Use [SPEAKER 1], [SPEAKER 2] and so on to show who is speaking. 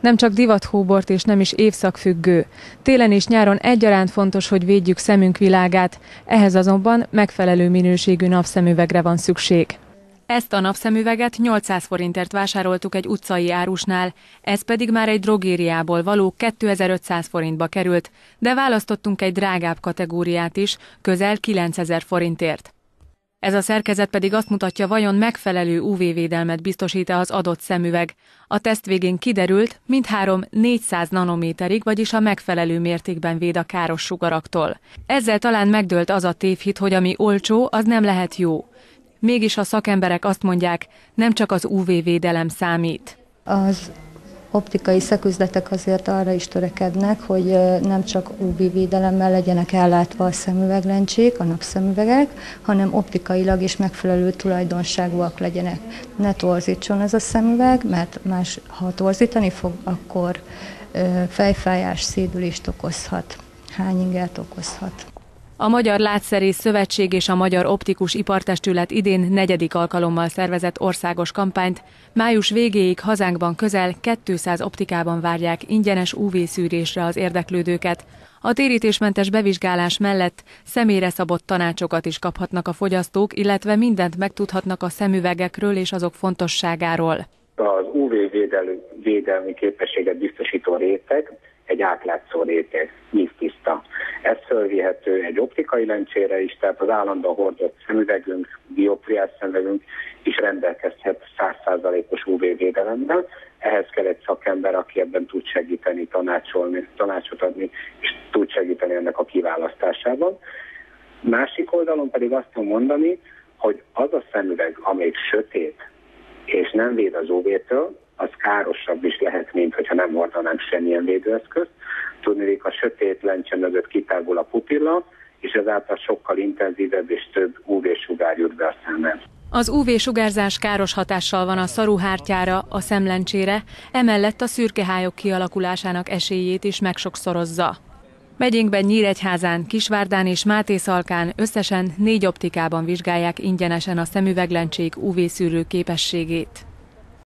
[SPEAKER 1] Nem csak divathúbort és nem is évszakfüggő. Télen és nyáron egyaránt fontos, hogy védjük szemünk világát, ehhez azonban megfelelő minőségű napszemüvegre van szükség. Ezt a napszemüveget 800 forintért vásároltuk egy utcai árusnál, ez pedig már egy drogériából való 2500 forintba került, de választottunk egy drágább kategóriát is, közel 9000 forintért. Ez a szerkezet pedig azt mutatja, vajon megfelelő UV-védelmet biztosít-e az adott szemüveg. A teszt végén kiderült, mindhárom 400 nanométerig, vagyis a megfelelő mértékben véd a káros sugaraktól. Ezzel talán megdőlt az a tévhit, hogy ami olcsó, az nem lehet jó. Mégis a szakemberek azt mondják, nem csak az UV-védelem számít.
[SPEAKER 2] Az optikai szaküzletek azért arra is törekednek, hogy nem csak UV-védelemmel legyenek ellátva a szemüveglencsék, a napszemüvegek, hanem optikailag is megfelelő tulajdonságúak legyenek. Ne torzítson ez a szemüveg, mert ha torzítani fog, akkor fejfájás, szédülést okozhat, hányingert okozhat.
[SPEAKER 1] A Magyar Látszerész Szövetség és a Magyar Optikus Ipartestület idén 4. alkalommal szervezett országos kampányt. Május végéig hazánkban közel 200 optikában várják ingyenes UV-szűrésre az érdeklődőket. A térítésmentes bevizsgálás mellett személyre szabott tanácsokat is kaphatnak a fogyasztók, illetve mindent megtudhatnak a szemüvegekről és azok fontosságáról.
[SPEAKER 3] Az UV-védelmi képességet biztosító réteg egy átlátszó réteg, víztiszta. Ez fölvihető egy optikai lencsére is, tehát az állandóan hordott szemüvegünk, dioptriás szemüvegünk is rendelkezhet 100%-os UV-védelemmel. Ehhez kell egy szakember, aki ebben tud segíteni, tanácsot adni, és tud segíteni ennek a kiválasztásában. Másik oldalon pedig azt tudom mondani, hogy az a szemüveg, amelyik sötét és nem véd az UV-től, az károsabb is lehet, mint hogyha nem hordanánk semmilyen védőeszközt. Tudniillik, a sötét lencse mögött kitágul a pupilla, és ezáltal sokkal intenzívebb és több UV-sugár jut be a szemben.
[SPEAKER 1] Az UV-sugárzás káros hatással van a szaruhártyára, a szemlencsére, emellett a szürkehályok kialakulásának esélyét is megsokszorozza. Megyénkben Nyíregyházán, Kisvárdán és Mátészalkán összesen 4 optikában vizsgálják ingyenesen a szemüveglencsék UV-szűrő képességét.